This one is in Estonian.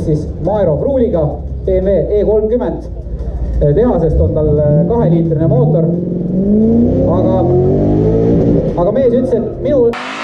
siis Maero Pruuliga, BMW E30. Tehasest on tal 2-liitrine mootor. Aga mees ütles, et minul